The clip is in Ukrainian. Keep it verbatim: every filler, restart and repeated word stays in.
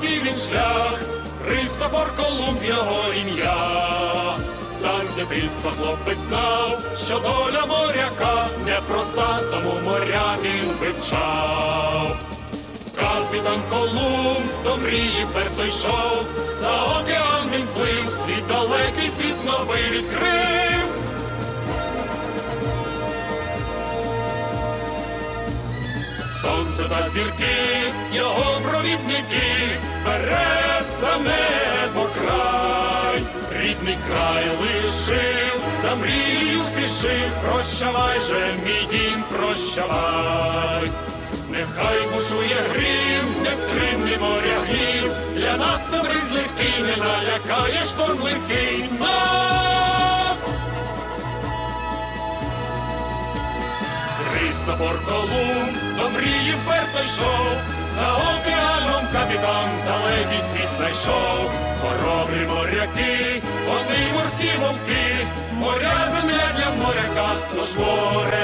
морський він шлях, Христофор Колумб його ім'я. Та з дитинства хлопець знав, що доля моряка непроста, тому моря він вивчав. Капітан Колумб до мрії вперто йшов, за океан він плив, світ далекий, світ новий відкрив. Сонце та зірки, його провідники, вперед за небо край. Рідний край лишив, за мрію спішив, прощавай же, мій дім, прощавай. Нехай бушує грім, нестримний морягів, для нас це бриз легкий, не налякає шторм легкий нас. Христофор Колумб до мрії вперто йшов, за океаном капітан далекий світ знайшов. Хоробрі моряки, вони морські вовки, моря земля для моряка, тож море